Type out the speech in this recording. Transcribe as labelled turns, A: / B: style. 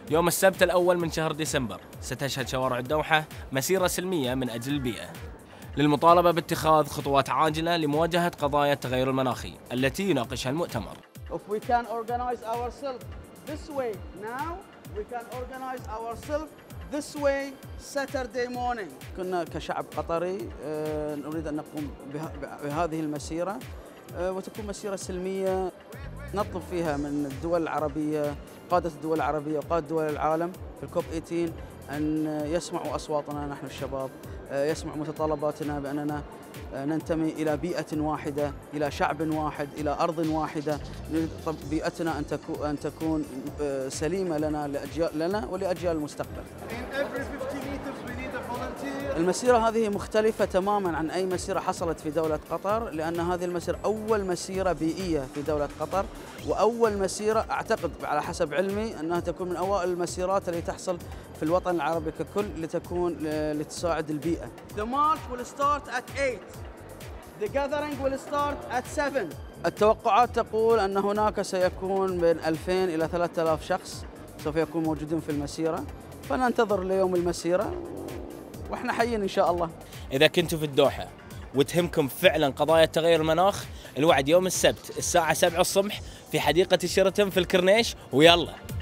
A: يوم السبت الأول من شهر ديسمبر ستشهد شوارع الدوحة مسيرة سلمية من أجل البيئة للمطالبة باتخاذ خطوات عاجلة لمواجهة قضايا التغير المناخي التي يناقشها المؤتمر.
B: If we can organize ourselves this way now, we can organize ourselves this way Saturday morning. كنا كشعب قطري نريد أن نقوم بهذه المسيرة وتكون مسيرة سلمية نطلب فيها من الدول العربية، قادة الدول العربية وقادة دول العالم في الكوب 18 أن يسمعوا أصواتنا نحن الشباب، يسمعوا متطلباتنا بأننا ننتمي إلى بيئة واحدة، إلى شعب واحد، إلى أرض واحدة. بيئتنا أن تكون سليمة لنا ولأجيال المستقبل. المسيرة هذه مختلفة تماماً عن أي مسيرة حصلت في دولة قطر، لأن هذه المسيرة أول مسيرة بيئية في دولة قطر، وأول مسيرة أعتقد على حسب علمي أنها تكون من أوائل المسيرات اللي تحصل في الوطن العربي ككل لتساعد البيئة. The march will start at 8. The gathering will start at 7. التوقعات تقول أن هناك سيكون بين 2000 إلى 3000 شخص سوف يكونوا موجودين في المسيرة، فننتظر ليوم المسيرة واحنا حيين ان شاء الله.
A: اذا كنتوا في الدوحة وتهمكم فعلا قضايا تغير المناخ، الوعد يوم السبت الساعة 7 الصبح في حديقة الشيراتون في الكورنيش، ويلا